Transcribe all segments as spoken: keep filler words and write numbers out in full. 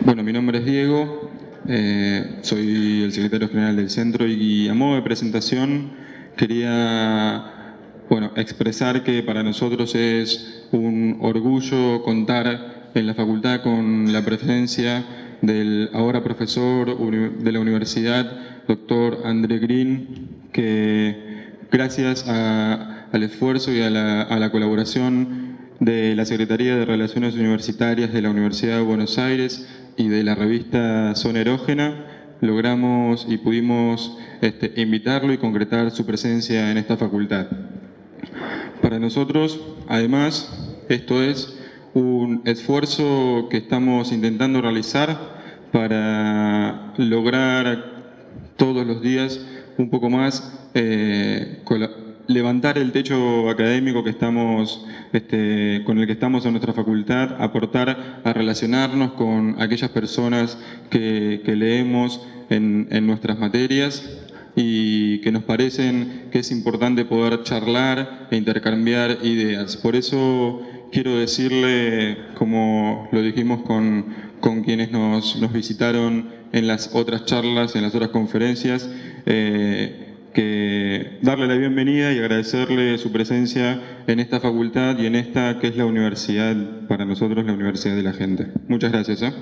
Bueno, mi nombre es Diego, eh, soy el secretario general del centro y a modo de presentación quería bueno, expresar que para nosotros es un orgullo contar en la facultad con la presencia del ahora profesor de la universidad, doctor André Green, que gracias a, al esfuerzo y a la, a la colaboración de la Secretaría de Relaciones Universitarias de la Universidad de Buenos Aires y de la revista Zona Erógena, logramos y pudimos este, invitarlo y concretar su presencia en esta facultad. Para nosotros, además, esto es un esfuerzo que estamos intentando realizar para lograr todos los días un poco más eh, levantar el techo académico que estamos, este, con el que estamos en nuestra facultad, aportar a relacionarnos con aquellas personas que, que leemos en, en nuestras materias y que nos parecen que es importante poder charlar e intercambiar ideas. Por eso quiero decirle, como lo dijimos con, con quienes nos, nos visitaron en las otras charlas, en las otras conferencias, eh, que darle la bienvenida y agradecerle su presencia en esta facultad y en esta que es la universidad, para nosotros la universidad de la gente. Muchas gracias. ¿eh?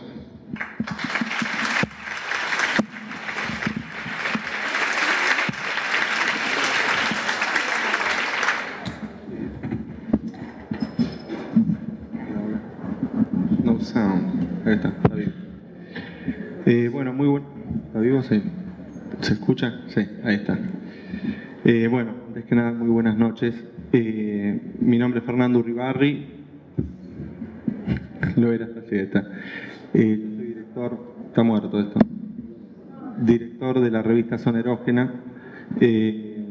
No sound. Ahí está, está bien. Eh, bueno, muy bueno. ¿Está vivo? Sí. ¿Se escucha? Sí, ahí está. Eh, bueno, antes que nada, muy buenas noches. Eh, mi nombre es Fernando Uribarri. Lo era, así está. Eh, yo soy director, está muerto esto. Director de la revista Zona Erógena. Eh,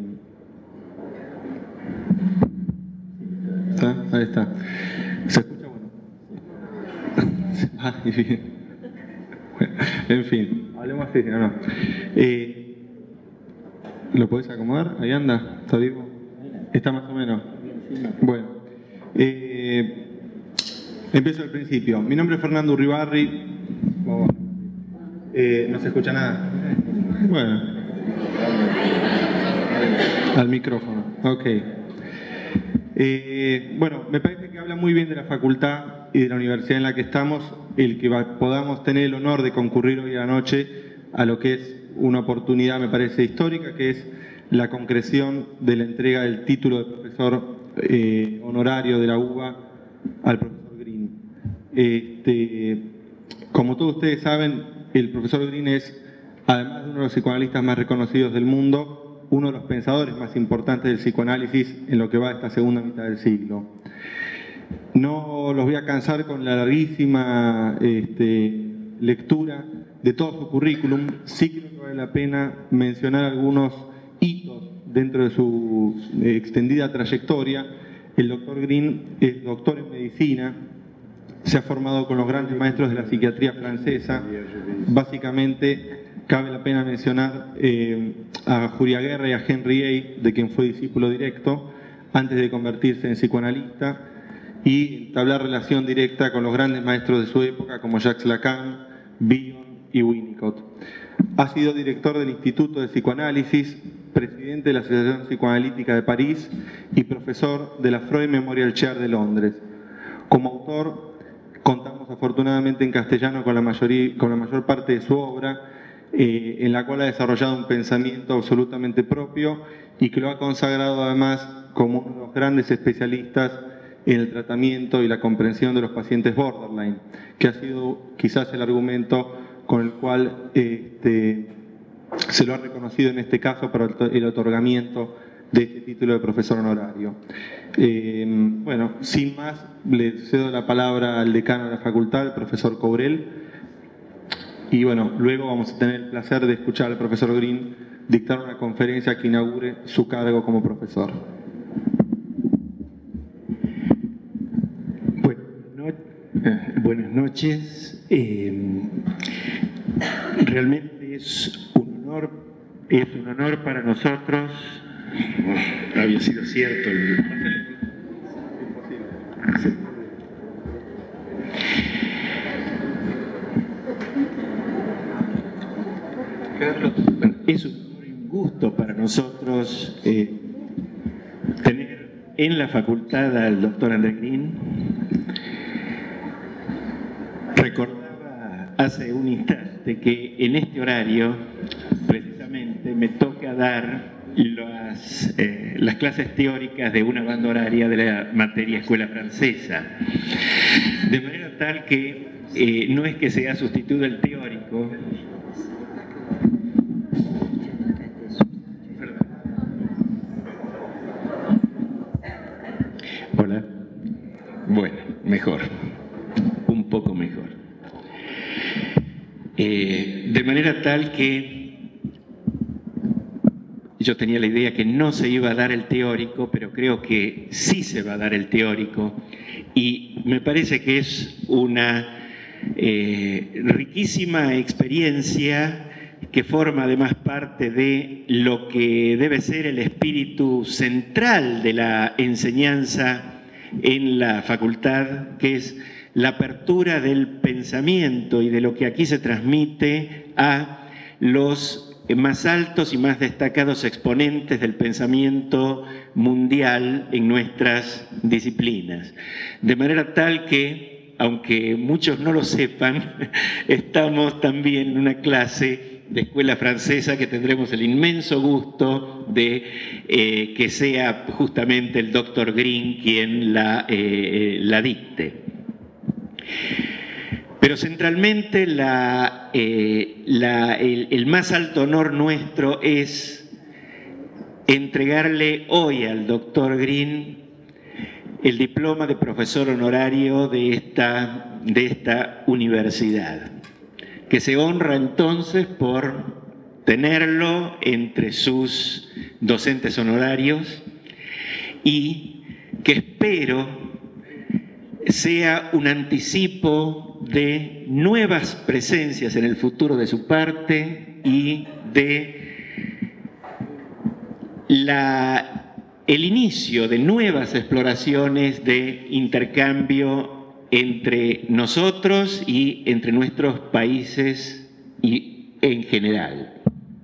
¿Está? Ahí está. ¿Se escucha? Bueno. Ah, bien. Bueno, en fin, hablemos así, no, no. Eh, ¿Lo podés acomodar? Ahí anda, ¿está vivo? Está más o menos. Bueno, eh, empiezo al principio. Mi nombre es Fernando Uribarri. Eh, ¿No se escucha nada? Bueno. Al micrófono, ok. Eh, bueno, me parece que habla muy bien de la facultad y de la universidad en la que estamos, el que va, podamos tener el honor de concurrir hoy a la noche a lo que es una oportunidad, me parece, histórica, que es la concreción de la entrega del título de profesor eh, honorario de la U B A al profesor Green. Este, como todos ustedes saben, el profesor Green es, además de uno de los psicoanalistas más reconocidos del mundo, uno de los pensadores más importantes del psicoanálisis en lo que va de esta segunda mitad del siglo. No los voy a cansar con la larguísima este, lectura de todo su currículum. Sí creo que vale la pena mencionar algunos hitos dentro de su extendida trayectoria. El doctor Green es doctor en medicina, se ha formado con los grandes maestros de la psiquiatría francesa. Básicamente, cabe la pena mencionar eh, a Julia Guerra y a Henry A., de quien fue discípulo directo, antes de convertirse en psicoanalista, y entablar relación directa con los grandes maestros de su época, como Jacques Lacan, Bion y Winnicott. Ha sido director del Instituto de Psicoanálisis, presidente de la Asociación Psicoanalítica de París y profesor de la Freud Memorial Chair de Londres. Como autor, contamos afortunadamente en castellano con la, mayoría, con la mayor parte de su obra, eh, en la cual ha desarrollado un pensamiento absolutamente propio y que lo ha consagrado además como uno de los grandes especialistas en el tratamiento y la comprensión de los pacientes borderline, que ha sido quizás el argumento con el cual este, se lo ha reconocido en este caso para el otorgamiento de este título de profesor honorario. Eh, bueno, sin más, le cedo la palabra al decano de la facultad, el profesor Cobrel, y bueno, luego vamos a tener el placer de escuchar al profesor Green dictar una conferencia que inaugure su cargo como profesor. Bueno, no, eh, buenas noches. Eh, realmente es un honor, es un honor para nosotros. Oh, había sido cierto. El... Sí. nosotros eh, tener en la facultad al doctor Andrés Green. Recordaba hace un instante que en este horario, precisamente, me toca dar las, eh, las clases teóricas de una banda horaria de la materia escuela francesa. De manera tal que eh, no es que sea sustituto el teórico. Hola. Bueno, mejor. Un poco mejor. Eh, de manera tal que yo tenía la idea que no se iba a dar el teórico, pero creo que sí se va a dar el teórico. Y me parece que es una eh, riquísima experiencia que forma además parte de lo que debe ser el espíritu central de la enseñanza en la facultad, que es la apertura del pensamiento y de lo que aquí se transmite a los más altos y más destacados exponentes del pensamiento mundial en nuestras disciplinas. De manera tal que, aunque muchos no lo sepan, estamos también en una clase de escuela francesa que tendremos el inmenso gusto de eh, que sea justamente el doctor Green quien la, eh, la dicte. Pero centralmente la, eh, la, el, el más alto honor nuestro es entregarle hoy al doctor Green el diploma de profesor honorario de esta, de esta universidad, que se honra entonces por tenerlo entre sus docentes honorarios y que espero sea un anticipo de nuevas presencias en el futuro de su parte y de la, el inicio de nuevas exploraciones de intercambio entre nosotros y entre nuestros países y en general.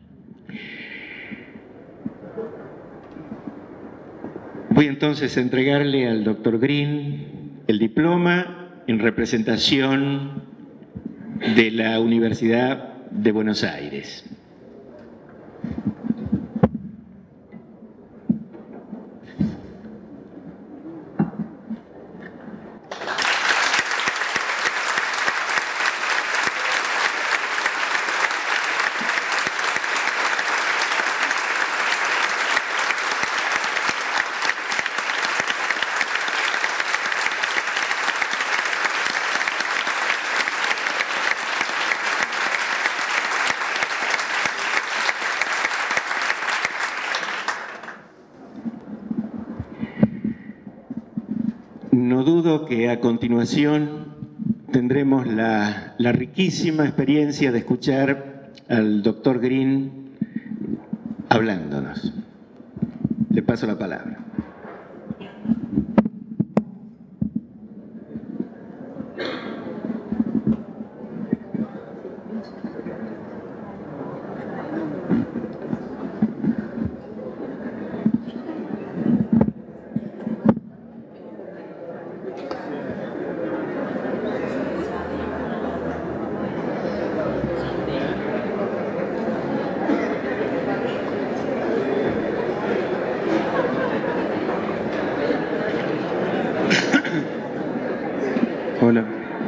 Voy entonces a entregarle al doctor Green el diploma en representación de la Universidad de Buenos Aires. No dudo que a continuación tendremos la, la riquísima experiencia de escuchar al doctor Green hablándonos. Le paso la palabra. Hola.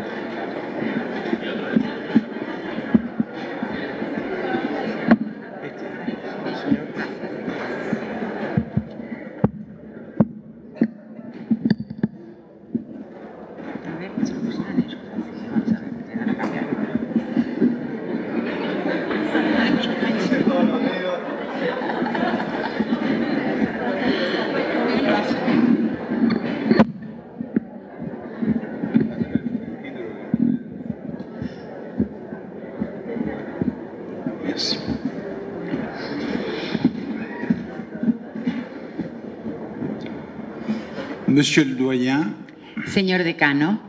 Monsieur le doyen, señor decano,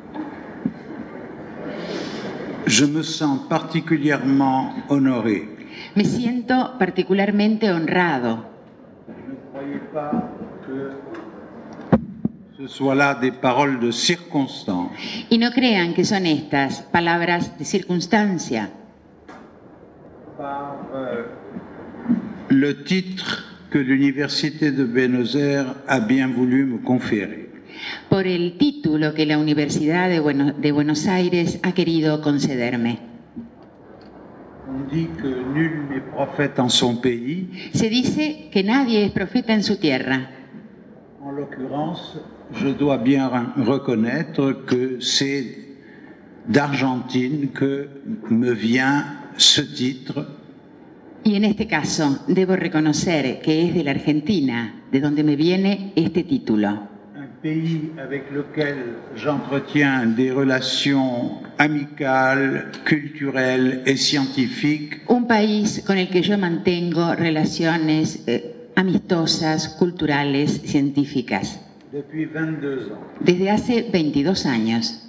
je me sens particulièrement honoré Me siento particularmente honrado. Ne croyez pas que ce soit là des paroles de circonstance. Y no crean que son estas palabras de circunstancia. Par euh, le titre que l'Université de Buenos Aires a bien voulu me conférer. Por el título que la Universidad de Buenos, de Buenos Aires ha querido concederme. On dit que nul n'est prophète en son pays. Se dice que nadie es profeta en su tierra. En l'occurrence, je dois bien reconnaître que c'est d'Argentine que me vient ce titre. Y en este caso, debo reconocer que es de la Argentina, de donde me viene este título. Un pays avec lequel j'entretiens des relations amicales, culturelles et scientifiques. Un país con el que yo mantengo relaciones eh, amistosas, culturales, científicas. Depuis vingt-deux ans. Desde hace veintidós años.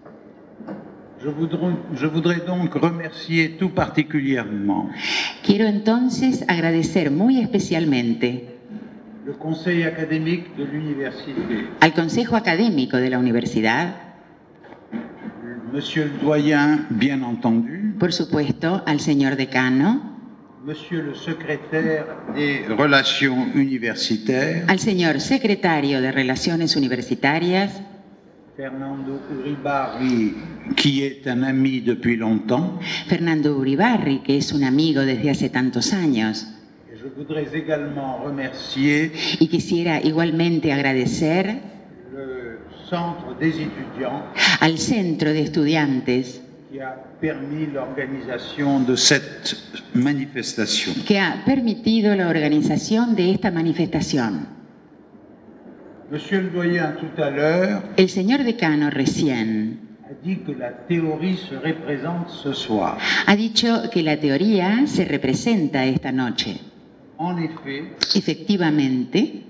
Je voudrais, je voudrais donc remercier tout particulièrement Quiero entonces agradecer muy especialmente le Conseil académique de l'université, al Consejo Académico de la Universidad, Monsieur le doyen, bien entendu, por supuesto, al señor decano, Monsieur le secrétaire des relations universitaires, al señor secretario de Relaciones Universitarias, Fernando Uribarri, qui est un ami depuis longtemps. Fernando Uribarri, que es un amigo desde hace tantos años. Et je voudrais également remercier Y quisiera igualmente agradecer le Centre des étudiants al Centro de Estudiantes qui a permis l'organisation de cette manifestation. que ha permitido la organización de esta manifestación. Monsieur le doyen, tout à l'heure, El señor decano recién a dit que la théorie se représente ce soir. ha dicho que la teoría se representa esta noche. En effet, Efectivamente,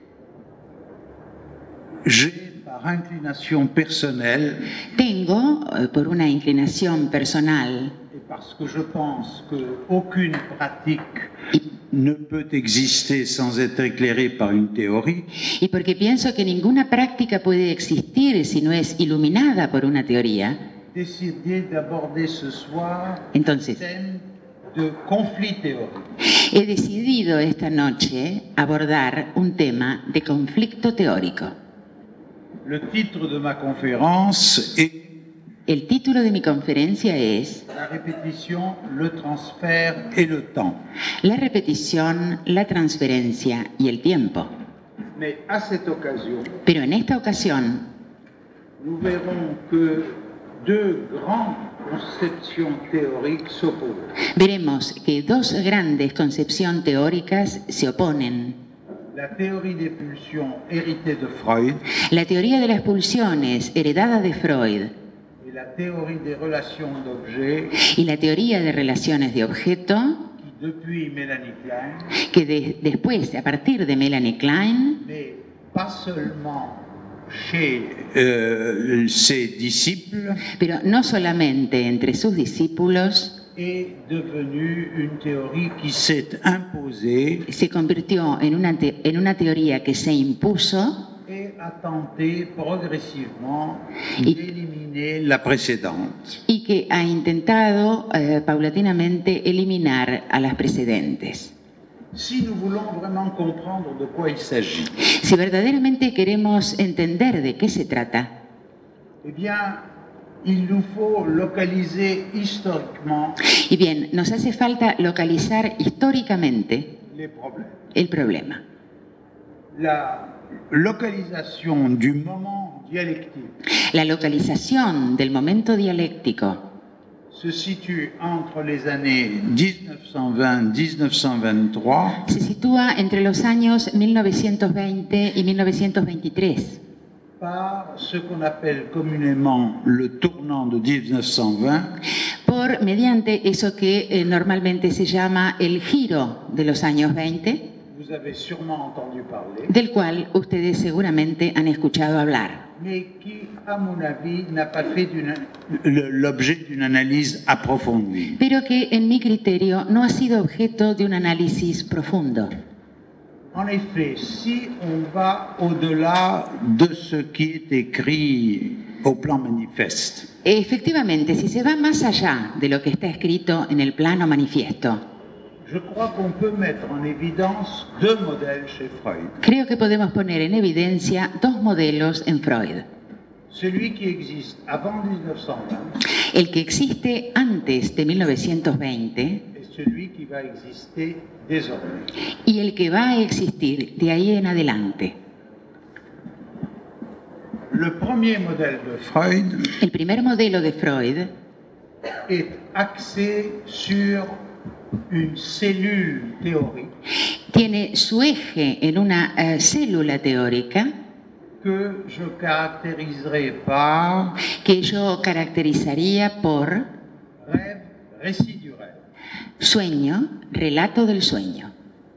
j'ai, par inclination personnelle, tengo, eh, por una inclinación personal et parce que je pense qu'aucune pratique y, ne peut exister sans être éclairée par une théorie, y porque pienso que ninguna práctica puede existir si no es iluminada por una teoría, décidé d'aborder ce soir le entonces thème de conflit théorique. he decidido esta noche abordar un tema de conflicto teórico. Le titre de ma conférence est El título de mi conferencia es La répétition, le transfert et le temps. La repetición, la transferencia y el tiempo. Mais à cette occasion, Pero en esta ocasión nous verrons que deux grandes conceptions théoriques s'opposent. veremos que dos grandes concepciones teóricas se oponen. La théorie des pulsions héritée de Freud La teoría de las pulsiones heredada de Freud et la théorie des relations d'objets y la teoría de relaciones de objeto qui, depuis Mélanie Klein, que de- después, a partir de Melanie Klein, mais pas seulement chez euh, ses disciples, pero no solamente entre sus discípulos, est devenue une théorie qui s'est imposée se convirtió en una, te- en una teoría que se impuso et a tenté progressivement Y- d'éliminer la précédente. y que ha intentado eh, paulatinamente eliminar a las precedentes. Si nous voulons vraiment comprendre de quoi il s'agit, Si verdaderamente queremos entender de qué se trata, eh bien, il nous faut localiser historiquement y bien, nos hace falta localizar históricamente les problèmes. el problema. La localisation du moment dialectique La localización del momento dialéctico se situe entre les années dix-neuf cent vingt à dix-neuf cent vingt-trois se sitúa entre los años mil novecientos veinte y mil novecientos veintitrés, par ce qu'on appelle communément le tournant de dix-neuf cent vingt, por mediante eso que eh, normalmente se llama el giro de los años veinte. vous avez sûrement entendu parler, del cual ustedes seguramente han escuchado hablar, mais qui, à mon avis, n'a pas fait d'une- le- l'objet d'une analyse approfondie. pero que en mi criterio no ha sido objeto de un análisis profundo. En effet, si on va au-delà de ce qui est écrit au plan manifeste, Efectivamente, si se va más allá de lo que está escrito en el plano manifiesto, je crois qu'on peut mettre en évidence deux modèles chez Freud. creo que podemos poner en evidencia dos modelos en Freud. Celui qui existe avant mille neuf cent vingt El que existe antes de mil novecientos veinte et celui qui va exister désormais. y el que va a existir de ahí en adelante. Le premier modèle de Freud El primer modelo de Freud est axé sur une cellule théorique tiene su eje en una eh, célula teórica que je caractériserai par que yo caracterizaría por rêve, récit du rêve. sueño, relato del sueño.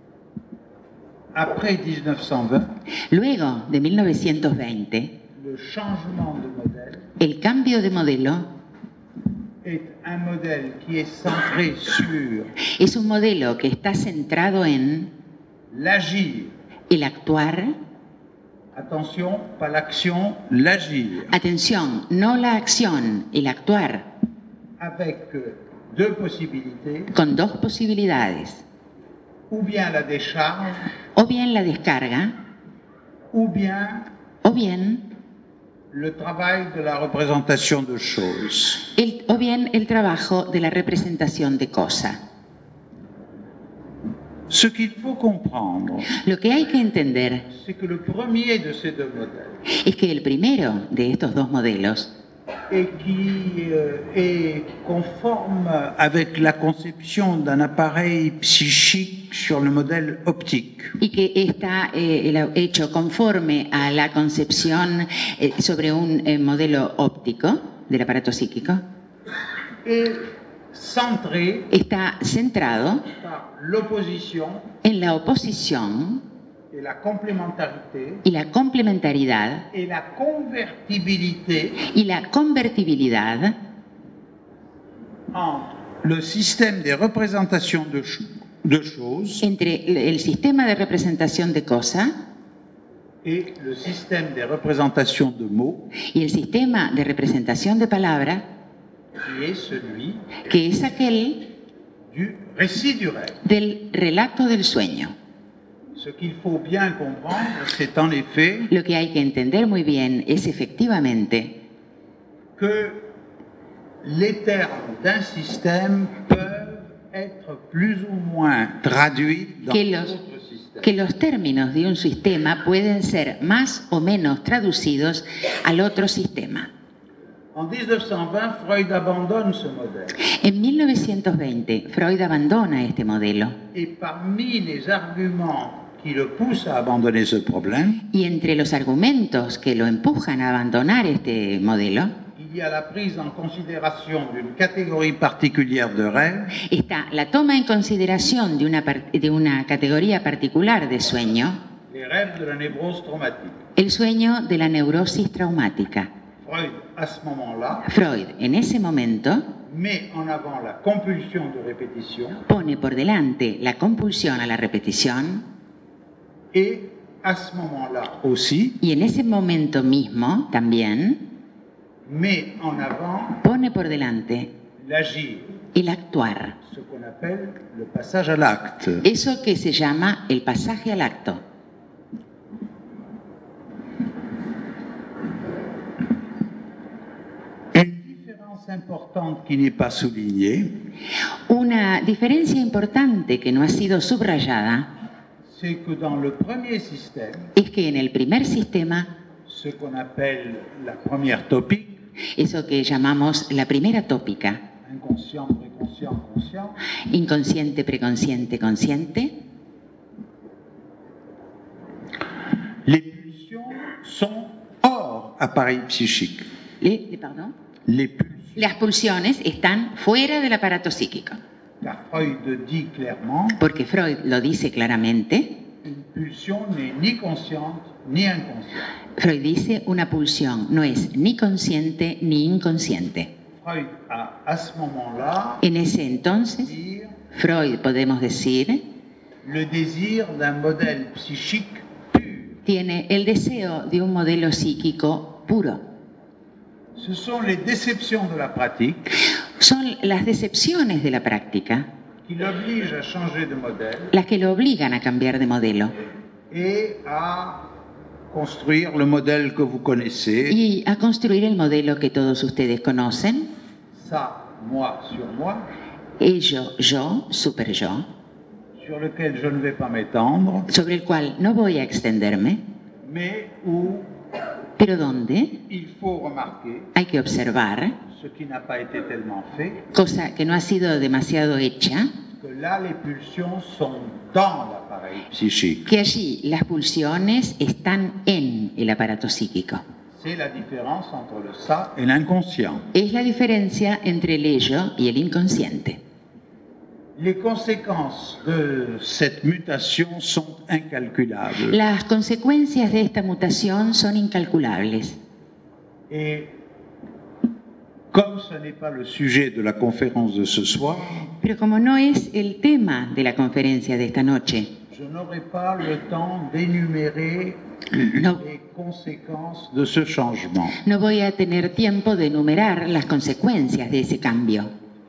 Après mille neuf cent vingt, Luego de mil novecientos veinte, le changement de modèle el cambio de modelo est un modèle qui est centré sur es un modelo que está centrado en l'agir. el actuar, Attention, pas l'action, l'agir. atención, no la acción, el actuar, Avec deux possibilités, con dos posibilidades, ou bien la décharge, o bien la descarga, ou bien o bien le travail de la représentation de choses. el, o bien el trabajo de la representación de cosa. Ce qu'il faut comprendre, Lo que hay que entender c'est que le premier de ces deux modèles, es que el primero de estos dos modelos, et qui euh, est conforme avec la conception d'un appareil psychique sur le modèle optique, y que está eh, el- hecho conforme a la concepción eh, sobre un eh, modelo óptico del aparato psíquico, est centré está centrado par l'opposition en la oposición et la complémentarité y la complementariedad et la convertibilité y la convertibilidad entre le système des représentations de, ch- de choses entre el sistema de representación de cosa et le système des représentations de mots, y el sistema de representación de palabra, qui est celui que es aquel du récit du rêve. del relato del sueño. Ce qu'il faut bien comprendre, c'est en effet Lo que hay que entender muy bien es efectivamente que les termes d'un système peuvent être plus ou moins traduits dans que los, d'autres systèmes. que los términos de un sistema pueden ser más o menos traducidos al otro sistema. En mille neuf cent vingt, Freud abandonne ce modèle. En mil novecientos veinte, Freud abandona este modelo Et parmi les arguments qui le poussent à abandonner ce problème, y entre los argumentos que lo empujan a abandonar este modelo il y a la prise en considération d'une catégorie particulière de rêves está la toma en consideración de una, par- de una categoría particular de sueño, les rêves de la névrose traumatique. el sueño de la neurosis traumática. Freud, à ce moment-là, Freud, en ese momento, met en avant la compulsion de répétition pone por delante la compulsión a la repetición et à ce moment-là aussi y en ese momento mismo también met en avant pone por delante l'agir, el actuar, ce qu'on appelle le passage à l'acte. eso que se llama el pasaje al acto. Une différence importante qui n'est pas soulignée, Una diferencia importante que no ha sido subrayada c'est que dans le premier système, es que en el primer sistema, ce qu'on appelle la première topique, eso que llamamos la primera tópica, inconscient, préconscient, conscient, inconsciente, preconsciente, consciente, les pulsions sont hors appareil psychique. le- le- pardon, Les pulsions, las pulsiones están fuera del aparato psíquico, car Freud dit clairement, porque Freud lo dice claramente, une pulsion n'est ni consciente ni inconsciente. Freud dice, una pulsión no es ni consciente ni inconsciente. Freud a, à ce moment-là, En ese entonces, dire Freud, podemos decir, le désir d'un modèle psychique pur. tiene el deseo de un modelo psíquico puro. Ce sont les déceptions de la pratique Son las decepciones de la práctica qui l'obligent à changer de modèle las que lo obligan a cambiar de modelo et à construire le modèle que vous connaissez. y a construir el modelo que todos ustedes conocen, Ça, moi sur moi, ello, yo, super yo, sur lequel je ne vais pas m'étendre, sobre el cual no voy a extenderme, mais où pero donde il faut remarquer hay que observar, ce qui n'a pas été tellement fait, cosa que no ha sido demasiado hecha, que là les pulsions sont dans l'appareil psychique. que allí las pulsiones están en el aparato psíquico. C'est la différence entre le ça et l'inconscient. Es la diferencia entre el ello y el inconsciente. Les conséquences de cette mutation sont incalculables. Las consecuencias de esta mutación son incalculables. Et comme ce n'est pas le sujet de la conférence de ce soir, Pero como no es el tema de la conferencia de esta noche, je n'aurai pas le temps d'énumérer no, les conséquences de ce changement. no voy a tener tiempo de enumerar las consecuencias de ese cambio.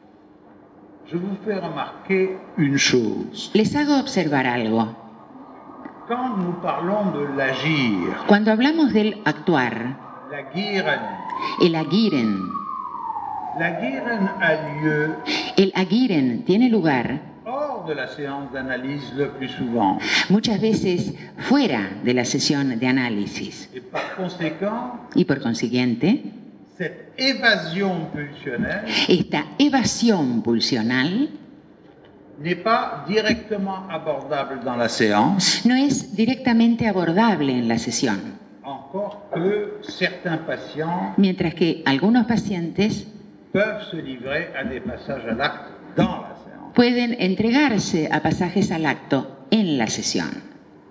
Je vous fais remarquer une chose. Les hago observar algo. Quand nous parlons de l'agir, Cuando hablamos del actuar, l'agiren, el agiren, l'agiren a lieu el agiren tiene lugar hors de la séance d'analyse le plus souvent. muchas veces fuera de la sesión de análisis. Et par conséquent, Y por consiguiente, cette évasion pulsionnelle esta evasión pulsional n'est pas directement abordable dans la séance, no es directamente abordable en la sesión, encore que certains patients mientras que algunos pacientes peuvent se livrer à des passages à l'acte dans la séance. pueden entregarse a pasajes al acto en la sesión.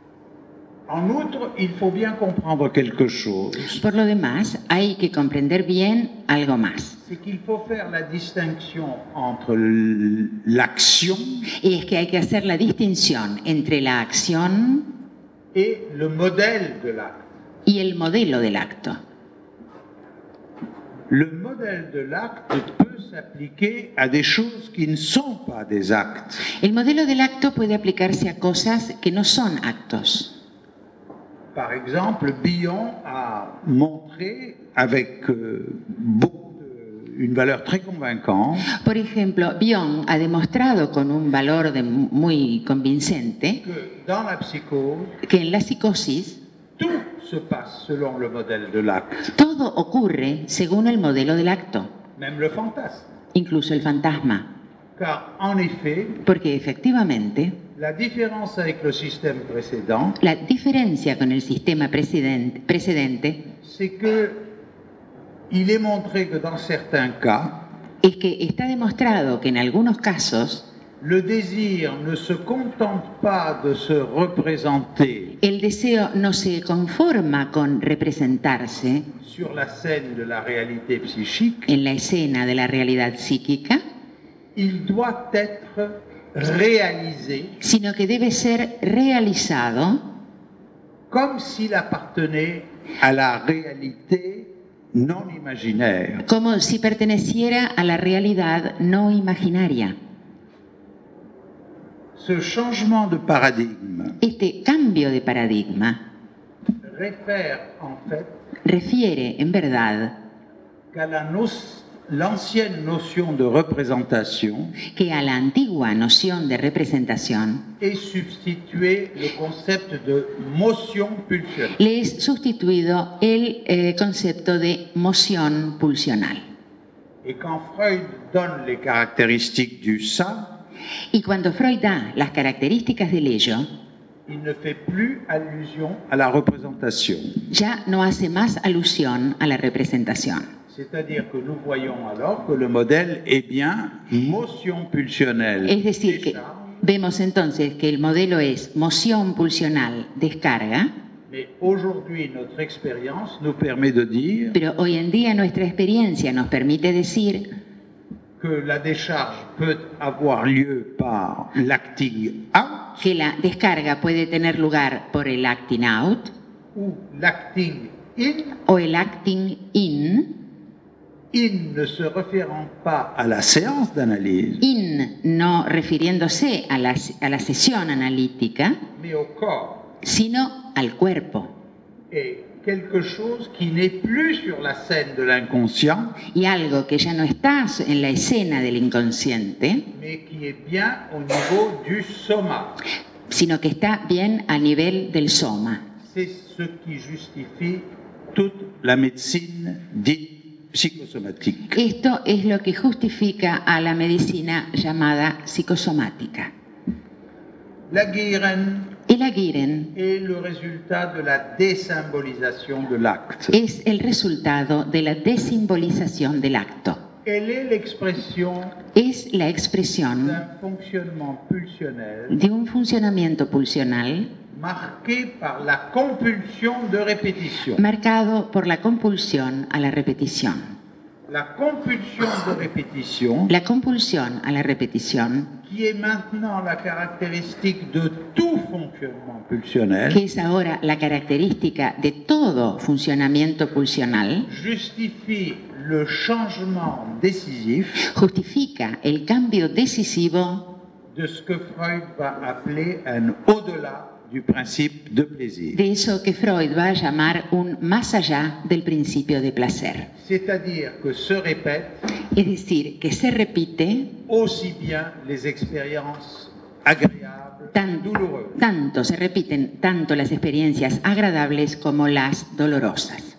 En outre, il faut bien comprendre quelque chose. Por lo demás, hay que comprender bien algo más. C'est qu'il faut faire la distinction entre l- l'action Y es que hay que hacer la distinción entre la acción et le modèle de l'acte. y el modelo del acto. Le modèle de l'acte peut s'appliquer à des choses qui ne sont pas des actes. El modelo del acto puede aplicarse a cosas que no son actos. Par exemple, Bion a montré avec euh, beaucoup de- une valeur très convaincante Por ejemplo, Bion ha demostrado con un valor de muy convincente que dans la psychose, que en la psicosis tout se passe selon le modèle de l'acte, todo ocurre según el modelo del acto, même le fantasme. incluso el fantasma. Car en effet, Porque efectivamente, la différence avec le système précédent, la diferencia con el sistema precedente, precedente c'est que il est montré que dans certains cas, es que está demostrado que en algunos casos le désir ne se contente pas de se représenter el deseo no se conforma con representarse sur la scène de la réalité psychique, en la escena de la realidad psíquica, il doit être réalisé sino que debe ser realizado comme s'il appartenait à la réalité non imaginaire. como si perteneciera a la realidad no imaginaria. Ce changement de paradigme Este cambio de paradigma réfère en fait refiere, en verdad, qu'à la no- l'ancienne notion de représentation que a la antigua noción de representación est substitué le concept de motion pulsionnelle. le es sustituido el eh, concepto de moción pulsional. Et quand Freud donne les caractéristiques du ça, Y cuando Freud da las características del ello, il ne fait plus allusion à la représentation. ya no hace más alusión a la representación. C'est-à-dire que nous voyons alors que le modèle est bien motion pulsionnelle. Es decir, que Déjà, Vemos entonces que el modelo es moción pulsional, descarga, mais aujourd'hui notre expérience nous permet de dire pero hoy en día nuestra experiencia nos permite decir que la décharge peut avoir lieu par l'acting out que la descarga puede tener lugar por el acting out ou l'acting in, o el acting in, in ne se référant pas à la séance d'analyse, in no refiriéndose a la, a la sesión analítica, mais au corps, sino al cuerpo. et quelque chose qui n'est plus sur la scène de l'inconscient, Y algo que ya no está en la escena del inconsciente, mais qui est bien au niveau du soma. sino que está bien a nivel del soma. C'est ce qui justifie toute la médecine dite psychosomatique. Esto es lo que justifica a la medicina llamada psicosomática. La guérine El aguiren est le résultat de la désymbolisation de l'acte. es el resultado de la desimbolización del acto. Elle est l'expression Es la expresión d'un fonctionnement pulsionnel de un funcionamiento pulsional marqué par la compulsion de répétition. marcado por la compulsión a la repetición. La compulsion de répétition, La compulsión a la repetición, qui est maintenant la caractéristique de tout fonctionnement pulsionnel, que es ahora la característica de todo funcionamiento pulsional, justifie le changement décisif justifica el cambio decisivo de ce que Freud va appeler un au-delà du principe de plaisir. de eso que Freud va a llamar un más allá del principio de placer. C'est-à-dire que se répètent Es decir, que se repite aussi bien les expériences agréables tan- que douloureuses. tanto, se repiten tanto las experiencias agradables como las dolorosas.